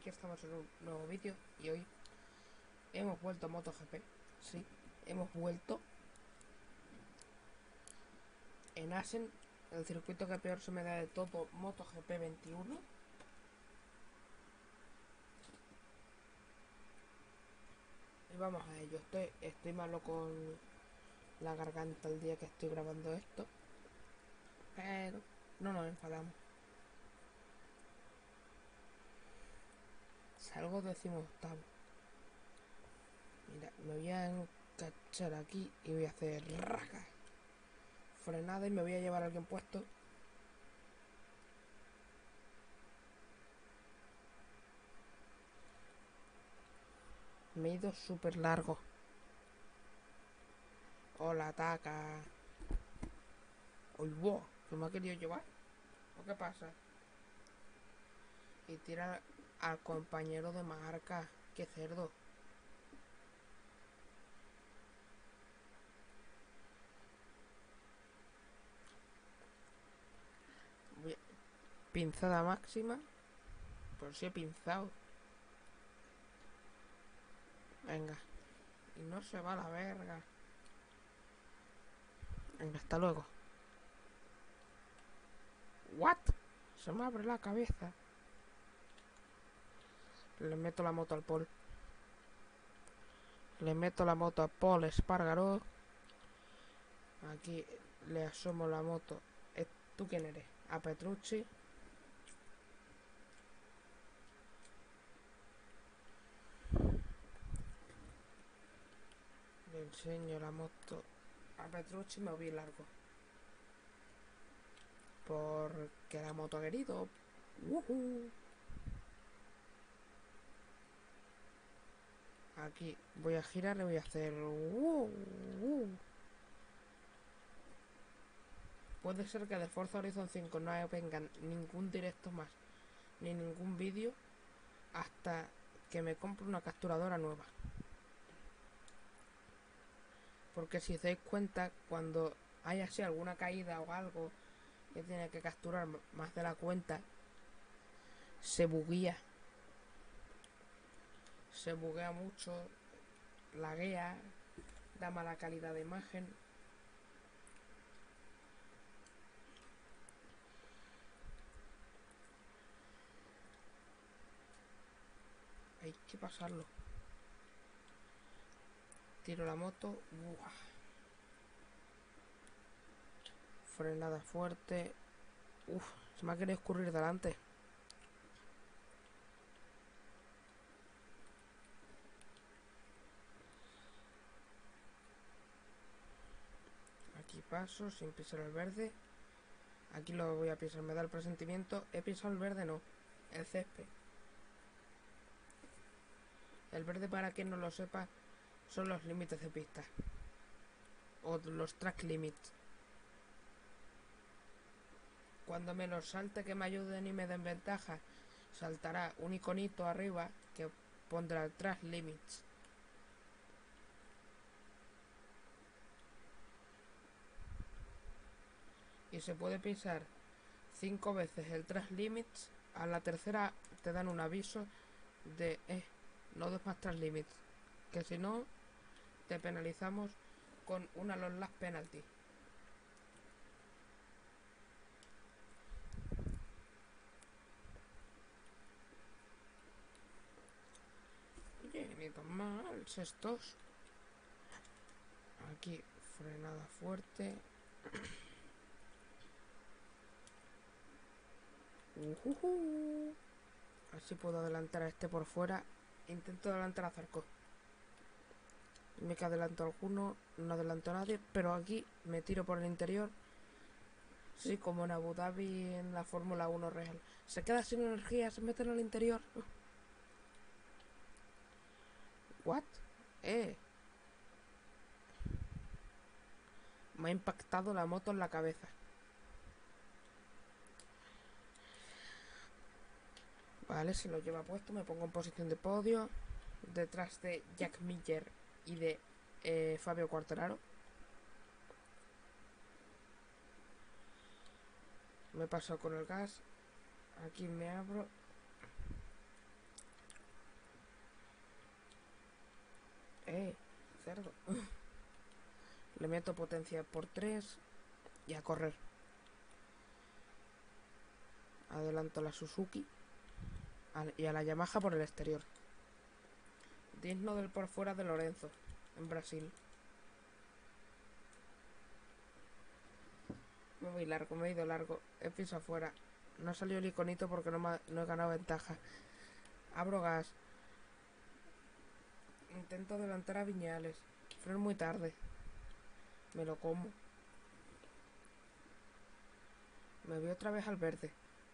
aquí estamos en un nuevo vídeo y hoy hemos vuelto a MotoGP. Sí, hemos vuelto en Assen, el circuito que peor se me da de todo, MotoGP 21. Y vamos a ello. Estoy malo con la garganta el día que estoy grabando esto, pero no nos enfadamos. Salgo 18º. Mira, me voy a encachar aquí y voy a hacer raca, frenada, y me voy a llevar a alguien puesto. Me he ido súper largo. Hola, ataca. Uy, wow, ¿se me ha querido llevar? ¿O qué pasa? Y tira al compañero de marca. Qué cerdo. Pinzada máxima. Pero sí he pinzado. Venga. Y no se va a la verga. Venga, hasta luego. ¿What? Se me abre la cabeza. Le meto la moto al Paul. Le meto la moto a Paul Espargaró. Aquí le asomo la moto. ¿Tú quién eres? A Petrucci. Le enseño la moto a Petrucci. Me voy largo. Porque la moto ha querido. Aquí voy a girar y voy a hacer. Puede ser que de Forza Horizon 5 no vengan ningún directo más, ni ningún vídeo, hasta que me compre una capturadora nueva. Porque si os dais cuenta, cuando hay así alguna caída o algo que tiene que capturar más de la cuenta, se buguea. Se buguea mucho, laguea, da mala calidad de imagen. Hay que pasarlo. Tiro la moto. ¡Buah! Frenada fuerte. Uf, se me ha querido escurrir delante. Aquí paso sin pisar el verde. Aquí lo voy a pisar, me da el presentimiento. He pisado el verde, no, el césped. El verde, para quien no lo sepa, son los límites de pista, o los track limits. Cuando me los salte que me ayuden y me den ventaja, saltará un iconito arriba que pondrá track limits. Y se puede pisar 5 veces el track limits. A la tercera te dan un aviso de no des más track limits, que si no te penalizamos con una long lap penalty. Oye, ni tan mal, estos. Aquí, frenada fuerte. Así puedo adelantar a este por fuera. Intento adelantar a Zarco. Me que adelanto a alguno, no adelanto a nadie, pero aquí me tiro por el interior. Sí, como en Abu Dhabi en la Fórmula 1 real. Se queda sin energía, se mete en el interior. ¿What? Me ha impactado la moto en la cabeza. Vale, se lo lleva puesto, me pongo en posición de podio, detrás de Jack Miller y de Fabio Quartararo. Me paso con el gas. Aquí me abro. Le meto potencia por 3 y a correr. Adelanto a la Suzuki y a la Yamaha por el exterior. Digno del por fuera de Lorenzo, en Brasil. Me he ido largo. He pisado afuera. No ha salido el iconito porque no he ganado ventaja. Abro gas. Intento adelantar a Viñales. Freno muy tarde. Me lo como. Me voy otra vez al verde.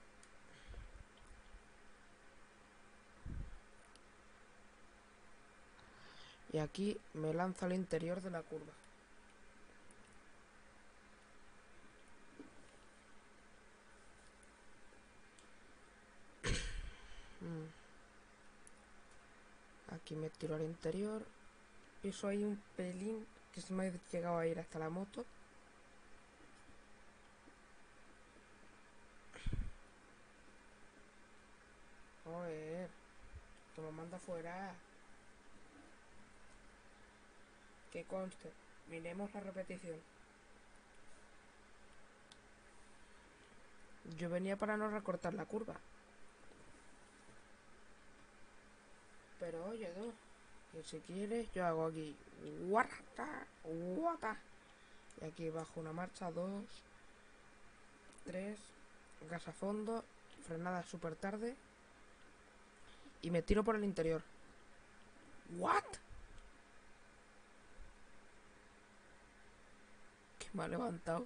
Y aquí me lanzo al interior de la curva. Aquí me tiro al interior. Piso ahí un pelín que se me ha llegado a ir hasta la moto. Joder, que me manda fuera. Que conste. Miremos la repetición. Yo venía para no recortar la curva. Pero oye, tú. Y si quieres, yo hago aquí. Guata, guata. Y aquí bajo una marcha, 2, 3. Gas a fondo. Frenada súper tarde. Y me tiro por el interior. ¿What? Que me ha levantado.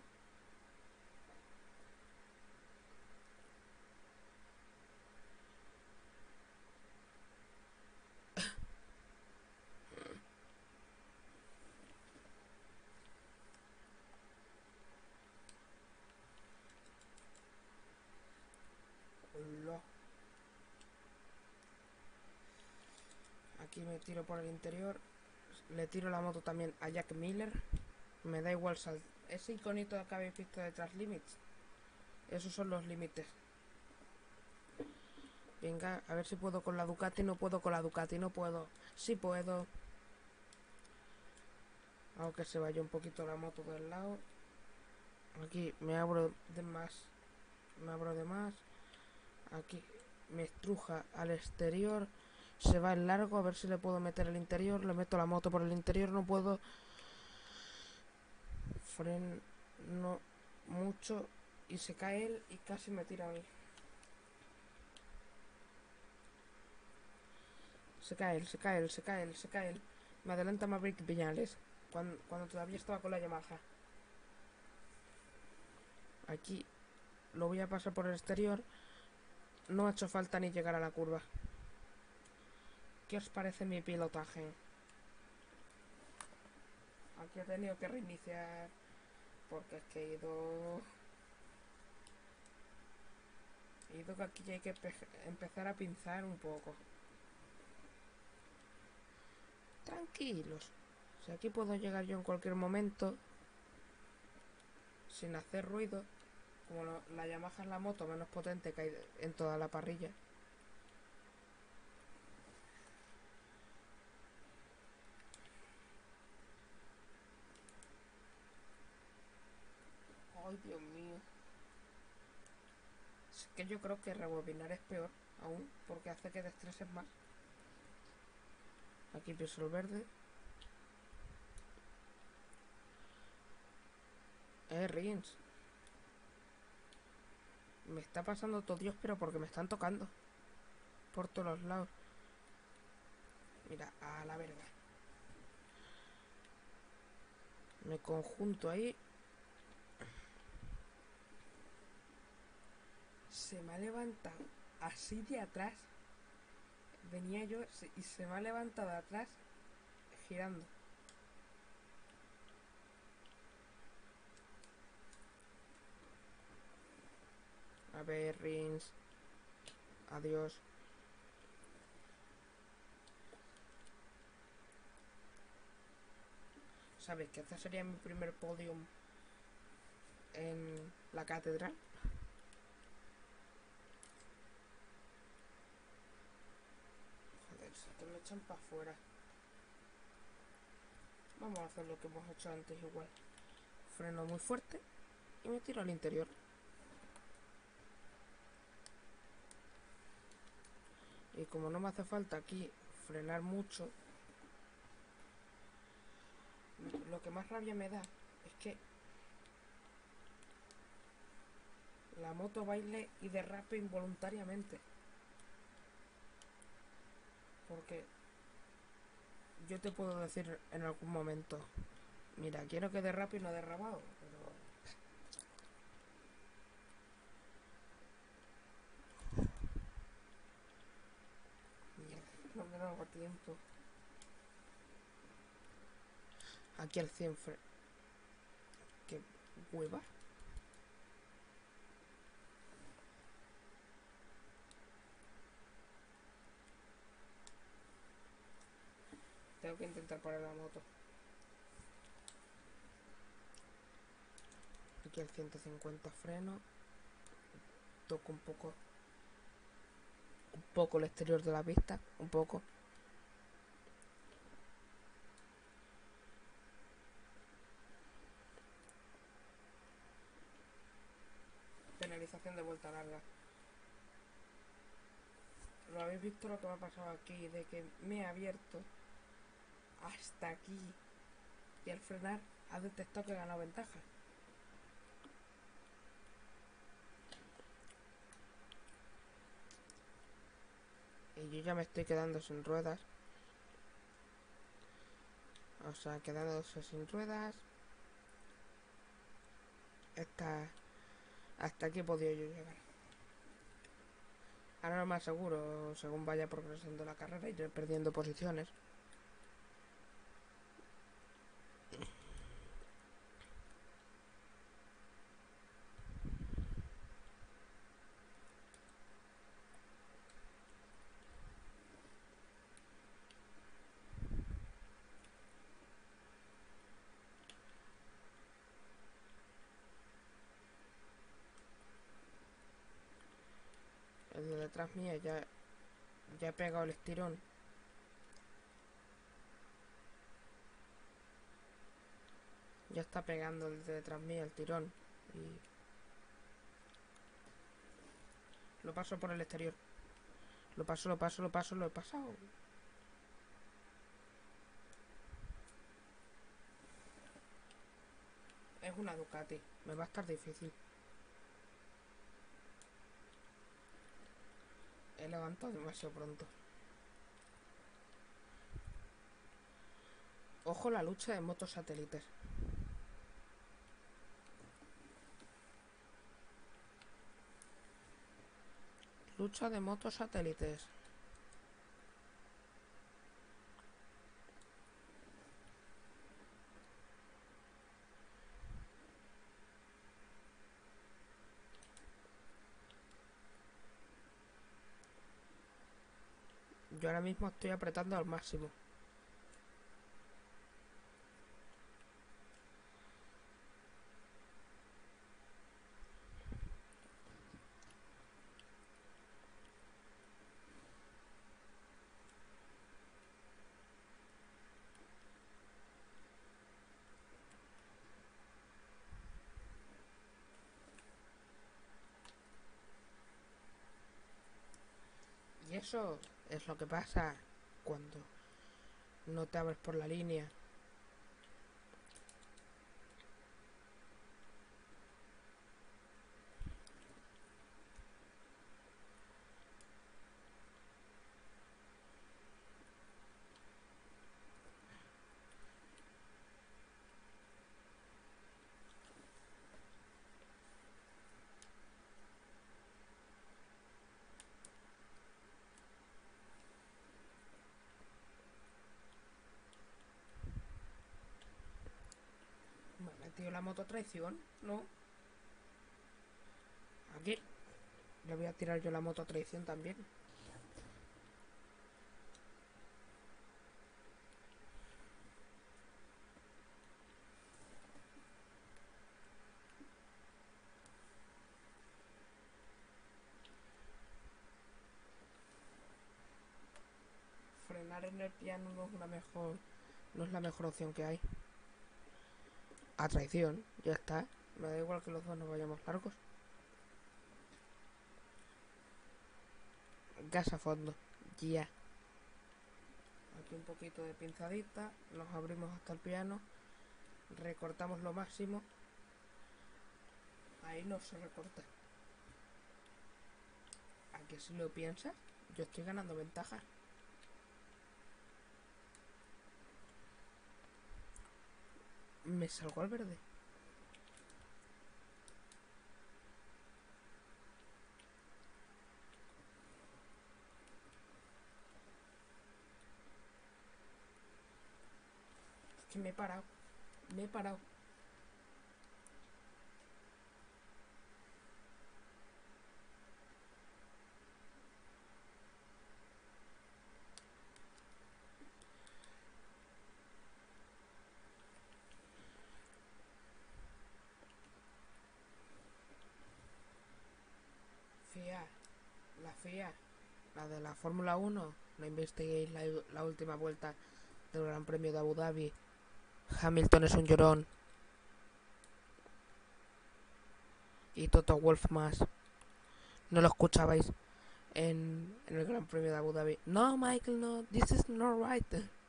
Hola. Aquí me tiro por el interior. Le tiro la moto también a Jack Miller. Me da igual ese iconito que habéis visto detrás Limits. Esos son los límites. Venga, a ver si puedo con la Ducati. No puedo con la Ducati, no puedo. Sí puedo. Aunque se vaya un poquito la moto del lado. Aquí me abro de más. Me abro de más. Aquí me estruja al exterior. Se va el largo, a ver si le puedo meter el interior. Le meto la moto por el interior, no puedo. Freno mucho. Y se cae él y casi me tira a mí. Se cae él, se cae él, se cae él, se cae él. Me adelanta Maverick Viñales. Cuando todavía estaba con la Yamaha. Aquí lo voy a pasar por el exterior. No ha hecho falta ni llegar a la curva. ¿Qué os parece mi pilotaje? Aquí he tenido que reiniciar porque es que he ido que aquí hay que empezar a pinzar un poco. Tranquilos. Si aquí puedo llegar yo en cualquier momento sin hacer ruido. Como la Yamaha es la moto menos potente que hay en toda la parrilla. Ay, Dios mío. Es que yo creo que rebobinar es peor aún, porque hace que deestreses más. Aquí piso el verde. Rins. Me está pasando todo Dios, pero porque me están tocando. Por todos los lados. Mira, a la verga. Me conjunto ahí. Se me ha levantado así de atrás. Venía yo y se me ha levantado de atrás girando. A ver, Rins. Adiós. ¿Sabes que este sería mi primer podium en la catedral? Joder, se te lo echan para afuera. Vamos a hacer lo que hemos hecho antes igual. Freno muy fuerte y me tiro al interior. Y como no me hace falta aquí frenar mucho, lo que más rabia me da es que la moto baile y derrape involuntariamente. Porque yo te puedo decir en algún momento, mira, quiero que derrape y no ha derrapado, pero mierda, no me da tiempo. Aquí al 100 qué hueva. Tengo que intentar parar la moto. Aquí al 150 freno. Toco un poco el exterior de la pista, un poco. Penalización de vuelta larga. ¿Lo habéis visto lo que me ha pasado aquí? De que me he abierto hasta aquí y al frenar ha detectado que he ganado ventaja. Y yo ya me estoy quedando sin ruedas. O sea, quedándose sin ruedas. Hasta aquí he podido yo llegar. Ahora no me aseguro, según vaya progresando la carrera, iré perdiendo posiciones. El de detrás mía ya he pegado el estirón. Ya está pegando el de detrás mía el tirón. Y lo paso por el exterior. Lo paso, lo he pasado. Es una Ducati. Me va a estar difícil. He levantado demasiado pronto. Ojo la lucha de motos satélites. Lucha de motos satélites. Yo ahora mismo estoy apretando al máximo. Y eso es lo que pasa cuando no te abres por la línea. Me he metido la moto traición, ¿no? Aquí. Le voy a tirar yo la moto traición también. Frenar en el piano no es una mejor No es la mejor opción que hay. A traición, ya está. Me da igual que los dos nos vayamos largos. Gas a fondo, ya. Aquí un poquito de pinzadita. Nos abrimos hasta el piano. Recortamos lo máximo. Ahí no se recorta. ¿A que si lo piensas? Yo estoy ganando ventaja. Me salgo al verde. Es que me he parado. Me he parado. FIA. La FIA. La de la Fórmula 1. No investiguéis la última vuelta del Gran Premio de Abu Dhabi. Hamilton es un llorón. Y Toto Wolff más. No lo escuchabais en el Gran Premio de Abu Dhabi. No, Michael, no. This is not right.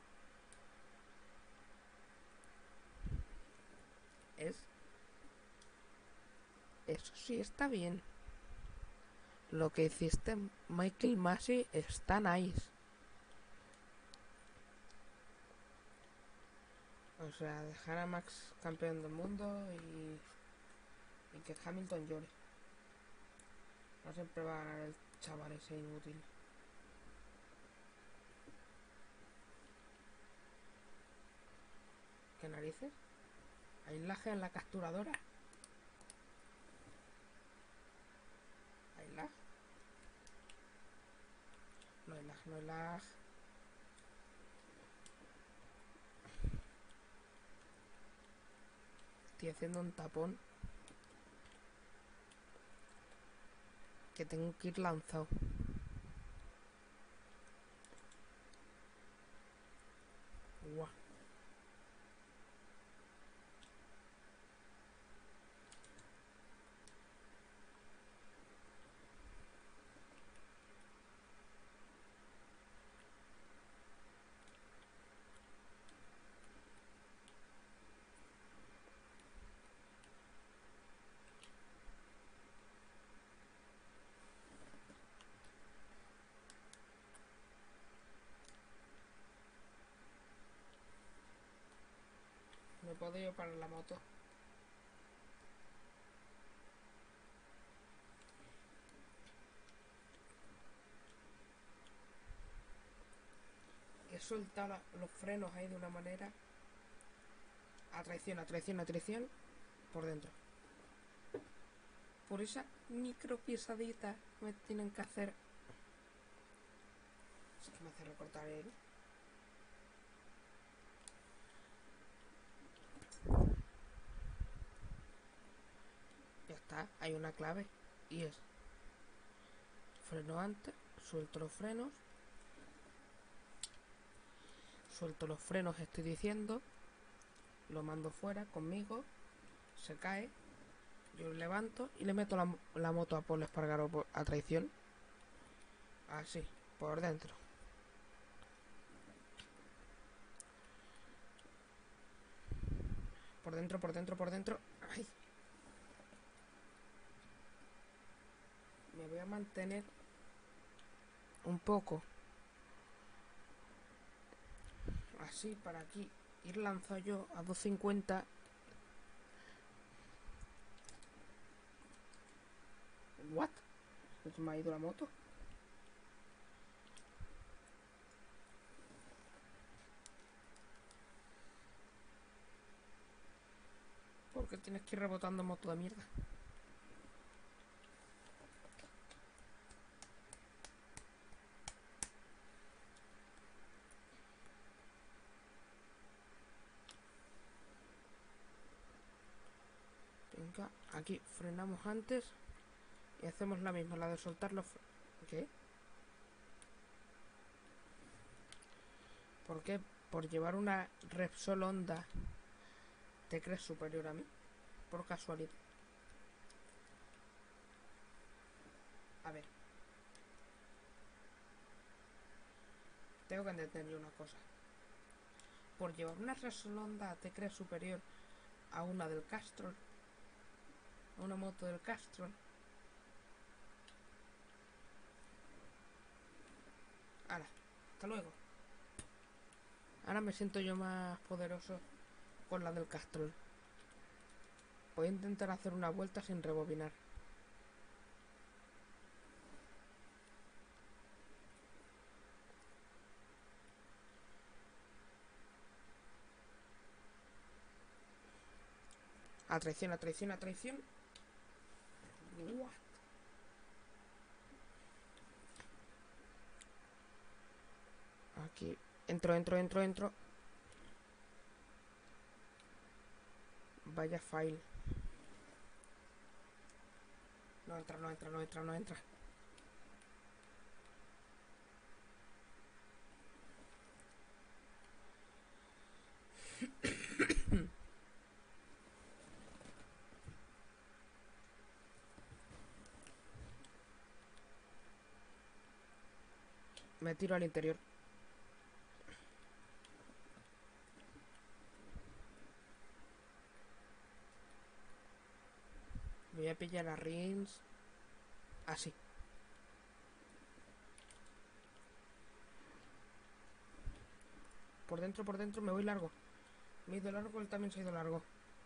Eso sí está bien. Lo que hiciste, Michael Masi, está nice. O sea, dejar a Max campeón del mundo y que Hamilton llore. No siempre va a ganar el chaval ese inútil. ¿Qué narices? Hay lag en la capturadora. ¿Hay lag? No hay lag, no hay lag. Estoy haciendo un tapón. Que tengo que ir lanzado. Guau. No he podido parar la moto. He soltado los frenos ahí de una manera. A traición, a traición, a traición. Por dentro. Por esa micro pisadita me tienen que hacer. Es que me hace recortar él. Ya está, hay una clave. Y es freno antes, suelto los frenos. Suelto los frenos, estoy diciendo. Lo mando fuera conmigo. Se cae. Yo lo levanto y le meto la moto a Paul Espargaró a traición. Así, por dentro. Por dentro, por dentro, por dentro. ¡Ay! Me voy a mantener un poco así para aquí. Ir lanzado yo a 250. ¿What? ¿Se me ha ido la moto? ¿Por qué tienes que ir rebotando moto de mierda? Venga, aquí frenamos antes y hacemos la misma, la de soltar los... ¿Qué? ¿Por qué por llevar una Repsol Honda te crees superior a mí, por casualidad. A ver, tengo que entender yo una cosa. Por llevar una Repsol Honda te crees superior a una del Castrol, a una moto del Castrol. Ahora, hasta luego. Ahora me siento yo más poderoso con la del Castrol. Voy a intentar hacer una vuelta sin rebobinar. A traición, a traición, a traición. What? Aquí. Entro. Vaya file. No entra. Me tiro al interior. Voy a pillar a Rins. Así. Por dentro, me voy largo. Me he ido largo, él también se ha ido largo.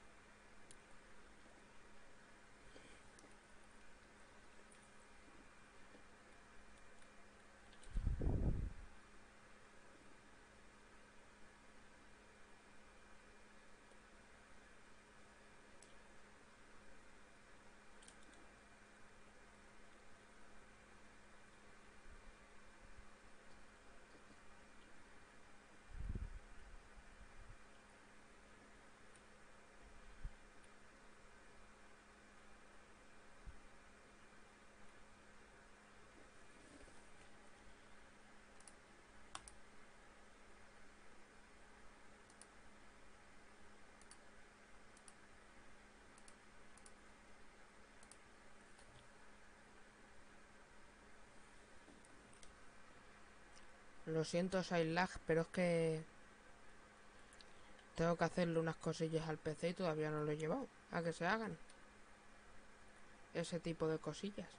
Lo siento, hay lag, pero es que tengo que hacerle unas cosillas al PC y todavía no lo he llevado a que se hagan ese tipo de cosillas.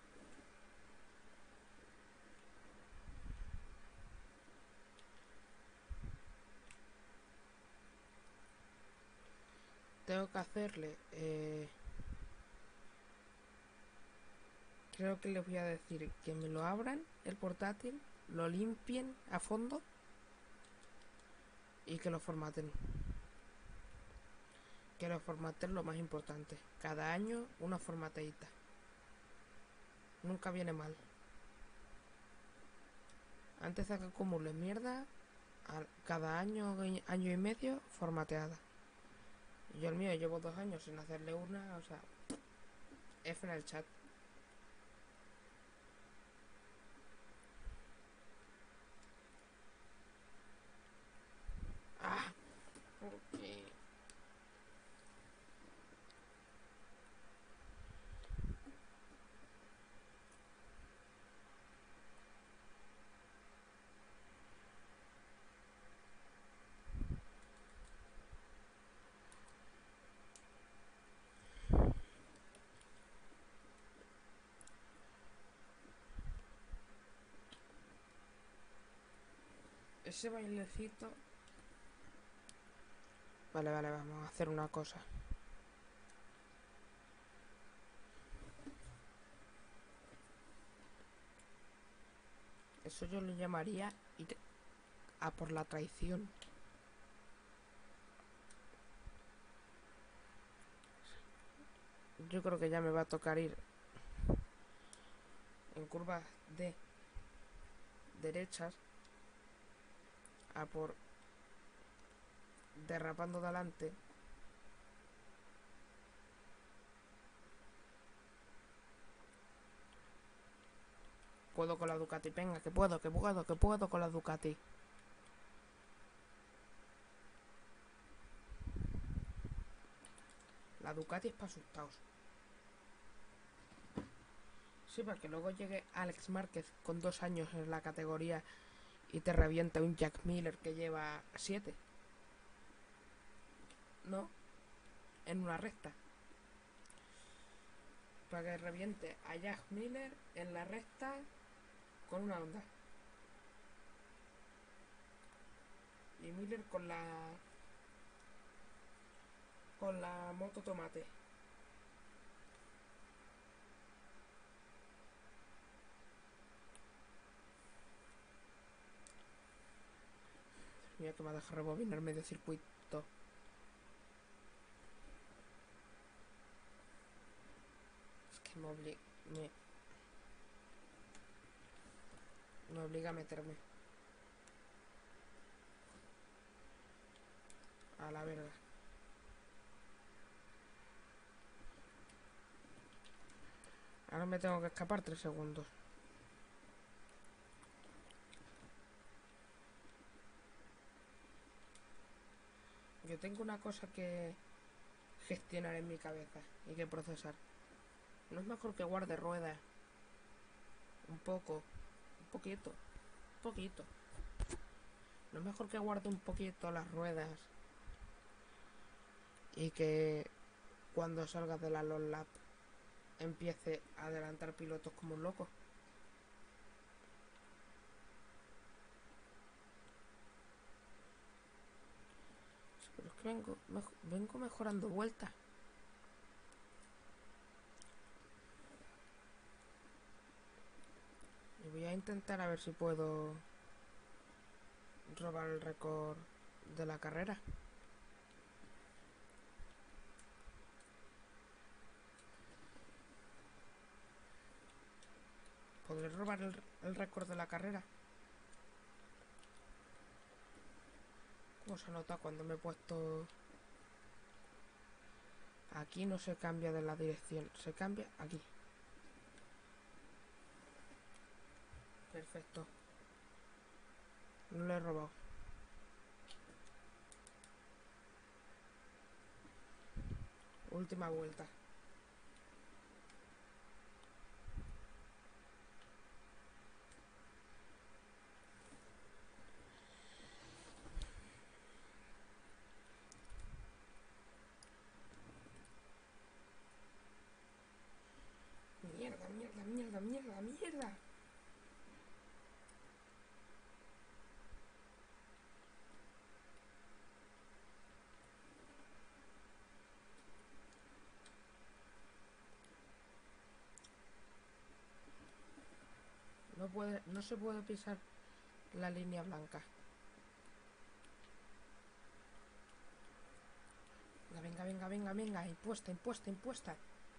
Tengo que hacerle creo que les voy a decir que me lo abran el portátil, lo limpien a fondo y que lo formaten. Que lo formaten lo más importante. Cada año una formateíta. Nunca viene mal. Antes de que acumule mierda, cada año, año y medio, formateada. Y yo el mío llevo 2 años sin hacerle una, o sea, F en el chat. Ah, ¿por qué? Ese bailecito. Vale, vamos a hacer una cosa. Eso yo le llamaría ir a por la traición. Yo creo que ya me va a tocar ir en curvas de derechas a por derrapando de adelante. Puedo con la Ducati, venga, que puedo con la Ducati. La Ducati es para asustados. Sí, para que luego llegue Alex Márquez con 2 años en la categoría y te revienta un Jack Miller que lleva 7. No, en una recta. Para que reviente a Jack Miller en la recta con una Honda. Y Miller con la moto tomate. Mira que me ha dejado rebobinar medio circuito. Es que me obliga a meterme. A la verdad. Ahora me tengo que escapar 3 segundos. Yo tengo una cosa que gestionar en mi cabeza y que procesar. No es mejor que guarde ruedas. Un poco. Un poquito. Un poquito. No es mejor que guarde un poquito las ruedas. Y que cuando salga de la long lap empiece a adelantar pilotos como un loco. Pero es que vengo mejorando vueltas. Y voy a intentar a ver si puedo robar el récord de la carrera. ¿Podré robar el récord de la carrera? ¿Cómo se nota cuando me he puesto...? Aquí no se cambia de la dirección, se cambia aquí. Perfecto. No lo he robado. Última vuelta. Mierda, mierda, mierda, mierda, mierda. No se puede pisar la línea blanca. Venga, venga, venga, venga. Impuesta, impuesta, impuesta.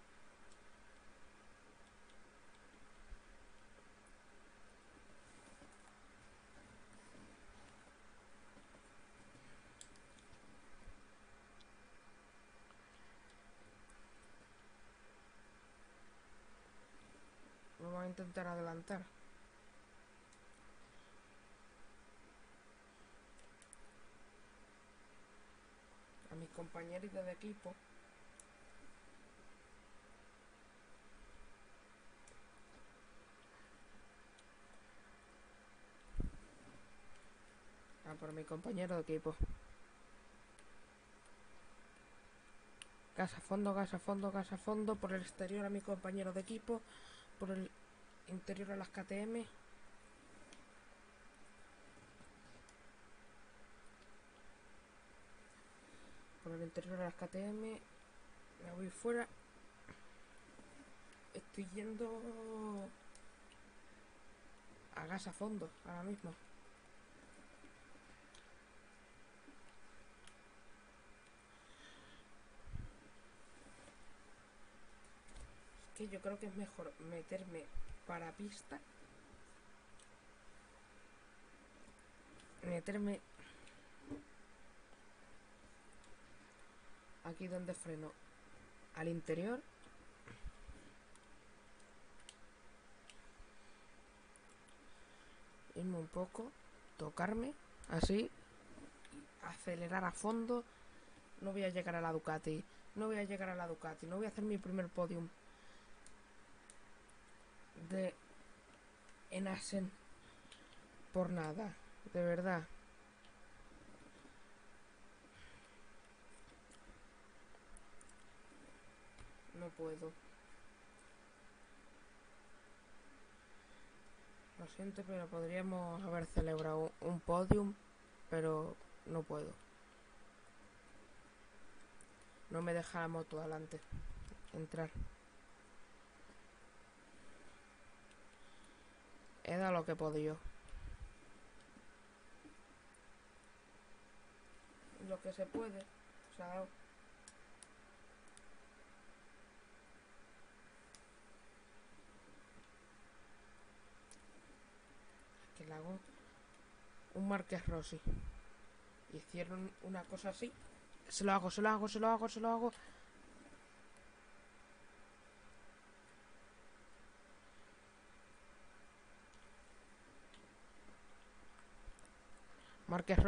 Vamos a intentar adelantar. A mis compañeritos de equipo. Por mi compañero de equipo. Gas a fondo, gas a fondo, gas a fondo. Por el exterior a mi compañero de equipo. Por el interior a las KTM. Por el interior a las KTM. Me voy fuera. Estoy yendo a gas a fondo ahora mismo. Es que yo creo que es mejor meterme para pista. Meterme aquí donde freno al interior. Irme un poco, tocarme, así, acelerar a fondo. No voy a llegar a la Ducati no voy a llegar a la Ducati. No voy a hacer mi primer podium en Assen por nada, de verdad. No puedo. Lo siento, pero podríamos haber celebrado un podium, pero no puedo. No me deja la moto adelante entrar. He dado lo que he podido. Lo que se puede. Se ha dado. Que le hago un Marqués Rossi. Hicieron una cosa así. Se lo hago. Marqués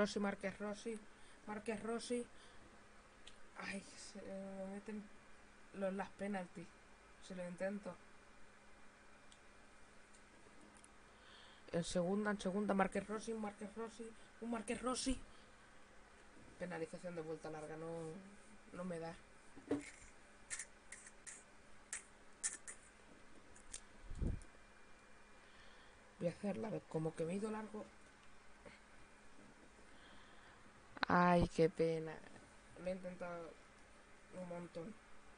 Rossi. Ay, se me meten las penaltis. Se lo intento. En segunda, Marqués Rossi. Un Marqués Rossi. Penalización de vuelta larga, no me da. Voy a hacerla como que me he ido largo. Ay, qué pena. Lo he intentado un montón.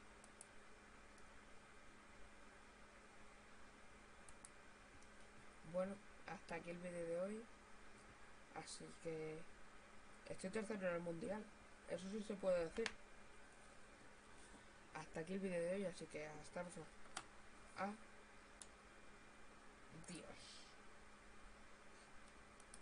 Bueno, hasta aquí el vídeo de hoy. Así que estoy tercero en el mundial. Eso sí se puede decir. Hasta aquí el vídeo de hoy, así que hasta la próxima.